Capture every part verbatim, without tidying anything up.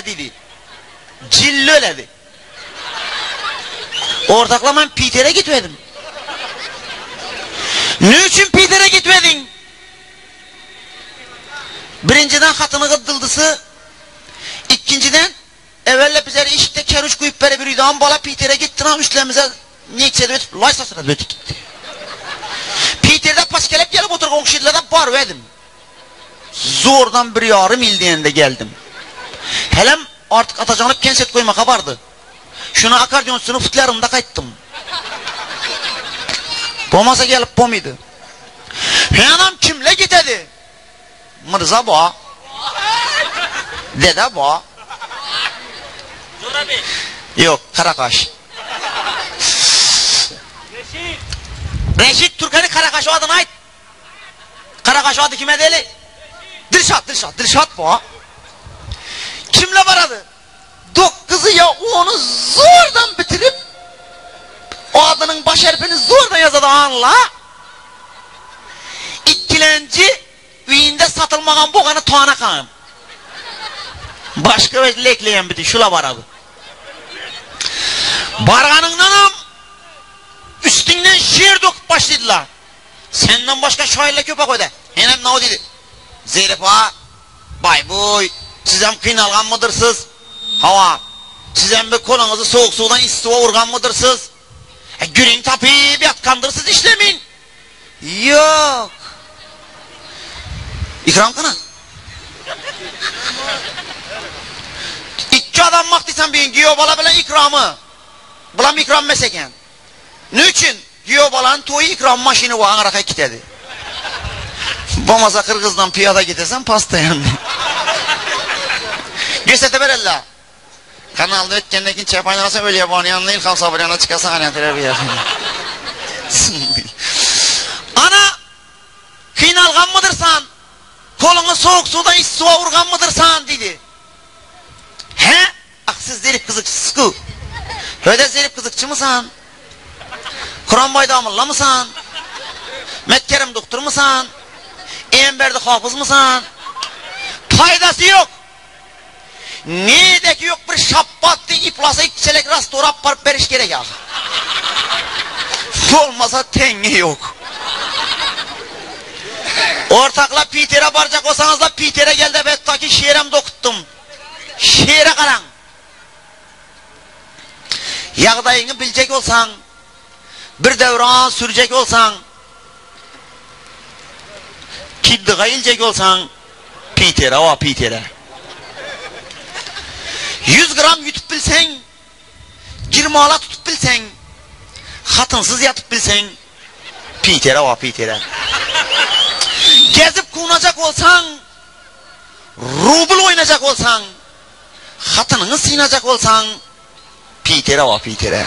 dedi. Cilli öledi. Ortakla ben Peter'e gitmedim. Ne için Peter'e gitmedin? Birinciden hatını gıddıldısı, ikinciden evvelle bizler işte keruş koyup beri biriydi. Ama bala Peter'e gittin ama üstlerimize ne içeri ötüp, laysasına da ötüp gitti. Peter'de pas gelip gelip oturup onşidlerde bar verdim. Zordan bir yarım ildiğinde geldim. Helem artık atacağını kenset koymaka vardı. Şuna akardiyon sınıflarımda kayıttım. Bomasa gelip bomiydi. Yanam kimle gitedi? Mırza bu. Dede bu. Yok, Karakaş. Reşit. Reşit Türkleri Karakaş o adına ait. Karakaş o adı kime deli? Dilşat, Dilşat, Dilşat bu. Kimle varadı? Dok kızı ya onu zordan bitirip o adının baş harfini zordan yazadı anla. İkilenci üyünde satılmayan bu kanı tuğana kanım. Başka bir lekleyen biti şula varadı. Barganındanım üstünden şiir dokup başladılar. Senden başka şairle köpek öde. Henem ne o dedi? Zeynep ağa, bay boy, sizem kıynalgan mıdırsız? Hava, sizem bir kolunuzu soğuk sudan istiva vurgan mıdırsız? E, Gürün tapip yatkandırsız işlemin. Yok. İkram kana. İki adam maktıysan bir giyo bala bilen ikramı. Bulam ikram meseken. Ne için? Giyo balan toyu ikram maşini var arakaya kitedi. Bomasa Kırgız'dan piyada gidersen pasta yandı. Gösete berella. Kanalda ötkendeki çepaylanasa öyle yabanı yanına ilk sabır yanına çıkarsan anahtarı bir yakın. Ana kıynalgan mıdırsan? Kolunu soğuk suda iç suya vurgan mıdırsan dedi. He? Aksız zerif kızıkçısı ku. Öde zerif kızıkçı mısın? Kur'an bayda amılla mısın? Metkerem doktor musan? Emberde hafız mısın? Faydası yok. Nedeki yok bir şappattı iplasa iki çelek rast orap parıp veriş gerek ya. Olmasa tenge yok. Ortakla Peter'e varacak olsanız da Peter'e gel de bettaki şiirem dokuttum. Şiire karan. Yağdayını bilecek olsan, bir devran sürecek olsan, kiddiga ilecek olsan, Peter'e o Peter'e. Yüz gram yutup bilsen, girmala tutup bilsen, hatınsız yatıp bilsen, Peter'e o Peter'e. Gezip kunacak olsan, rubl oynayacak olsan, hatınını sıyınacak olsan, Peter'e o Peter'e.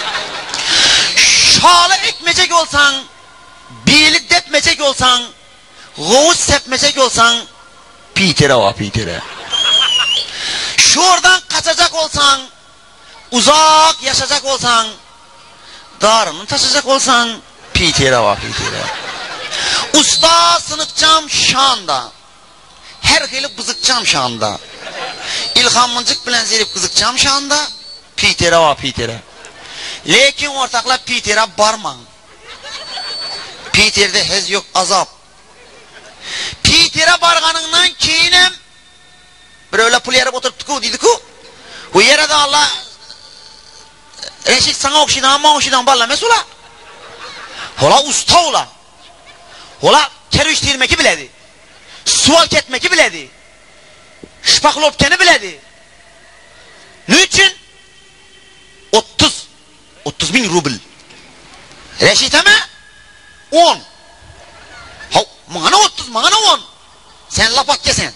Şalı ekmecek olsan, birlik depmecek olsan, Goğuz sepmecek olsan, Peter'e o Peter'e. Şuradan kaçacak olsan, uzak yaşayacak olsan, darını taşıyacak olsan, Peter'e o Peter'e. Usta sınıkcam şanda, her hili bızıkcam şanda, İlham mıncık bilen zerip kızıkcam şanda, Peter'e o Peter'e. Lekin ortakla Peter'e barman. Peter'de hez yok azap. Peter'e barganından keyinem bir öyle pul yere oturup tıkı dedi ku. Bu yere de Allah Reşit sana okşidan ama okşidan balla mesela. Ola usta ola. Ola kerüş dirmeki biledi. Sual ketmeki biledi. Şpaklopkeni biledi. Niçin? Otuz. Otuz bin rubl. Reşit'e mi? On. Ha, mağana otuz, mağana on. Sen lapak kesen.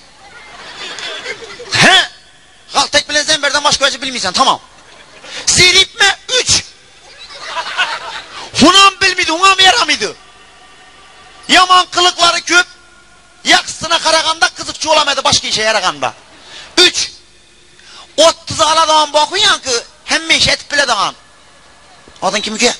He? Galtek bilen zemberden başka acı bilmeysen, tamam. Zirip mi? Üç. Hunam bilmiydi, hunam yaramıydı. Yaman kılıkları köp. Yaksına karaganda kızıkçı olamadı başka işe yaraganda. Üç. Ottuzu aladağın bakın yankı. Hemme iş etip bile dağın. Adın kim ki?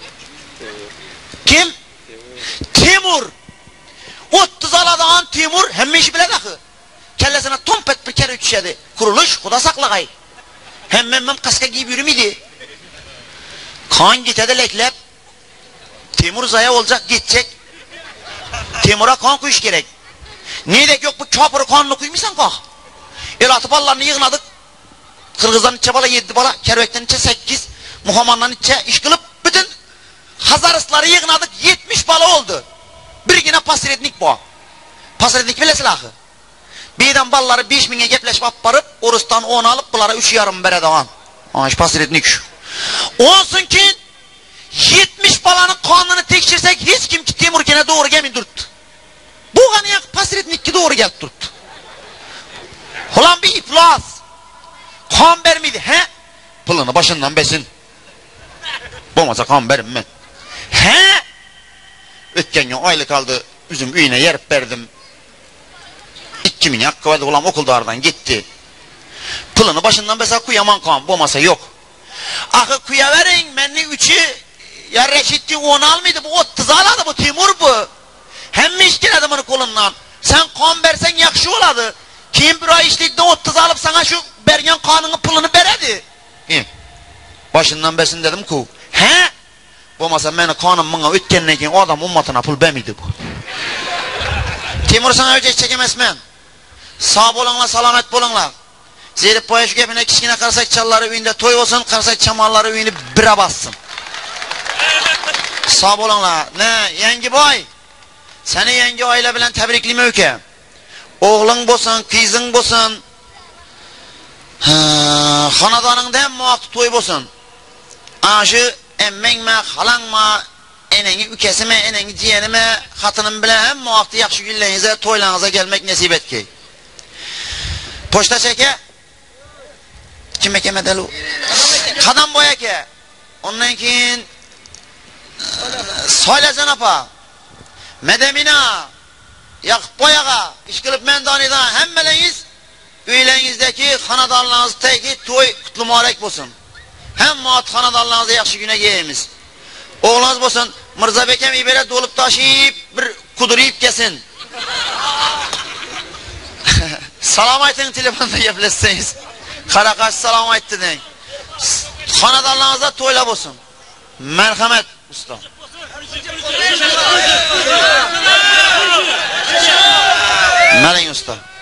Kim? Timur. Ottuzu aladağın Timur hemme işi bile dağın. Kellesi Tepesine tompet bir kere uçuşadı. Kuruluş, Kuda saklagay. Hem hem kaska giyip yürümedi. Kan gitede leklep. Timur zaya olacak, gidecek. Timur'a kan kuyuş gerek. Niye dek yok bu çapırı kanını kuymuyorsan kah. El atıp ballarını yığınadık. Kırgızların içe bala yedi bala, Kerbek'ten içe sekiz, Muhammad'dan içe iş kılıp bütün Hazarısları yığınadık, yetmiş bala oldu. Bir yine pasiretnik bu. Pasiretnik bile silahı. Birden balları beş mine gepleşip aparıp, Orus'tan on alıp, bunlara üç yarım bere devam. Ağaç pasiretnik şu. Olsun ki, yetmiş balanın kanını tekşirsek, hiç kim ki Timurken'e doğru gelmeyin durdu. Bu kanıyak pasiretnik ki doğru geldi durdu. Ulan bir iflas. Kan vermedi, he? Pılını başından besin. Bulmasa kan verim ben. He? Ötken gün aylık aldı, üzüm üyüne yerip verdim. İki min hakkı vardı, ulan okuldardan gitti. Pılını başından besa kuyaman kan, bulmasa yok. Akı kuya verin, benli üçü, ya Reşit'ti onu almaydı, bu otuz aladı, bu Timur bu. Hem mi işkiledi bunu kolundan? Sen kan versen yakşı oladı. Kim bir ay işledi de otuz alıp sana şu bergen kanını pılını beredi. İyi. Başından besin dedim ku. He? Bu masa beni kanım bana ötkenine ki o adam ummatına pul bemiydi bu. Timur sana öcek çekemezmen. Sağ bolunla, salamet bolunla. Zeyrip boya şu gepine kişkine karsak çalları üyünde toy olsun, karsak çamalları üyünü bire bassın. Sağ bolunla. Ne? Yengi boy. Seni yengi aile bilen tebrikliyim öke. Oğlun bolsun, kızın bolsun. Hanadanında hem muhakkı toy bolsun. Aşı emmen mi, halan mı, eneni ükesi mi, eneni ciyeni mi, hatının bile hem muhakkı yakşı güllerinize, toylarınıza gelmek nasip et ki. Poşta çeke. Kim ekemedeli o? Kadam boya ki. Ondan kin söylesen apa. Medemina. Yakıp boyağa. İşkılıp mendanida. Hemmeleyiz. Üylenizdeki hanadarlarınız teki toy kutlu mübarek olsun. Hem muhat hanadarlarınıza yakşı güne giyemiz. Oğlanız olsun. Mırza Bekem iberet dolup taşıyıp bir kuduruyup kesin. Salam aytın telefonda yapleşseniz. Karakaş salam ayttı deyin. Hanadarlarınıza toylap olsun. Merhamet usta. Meleğin usta.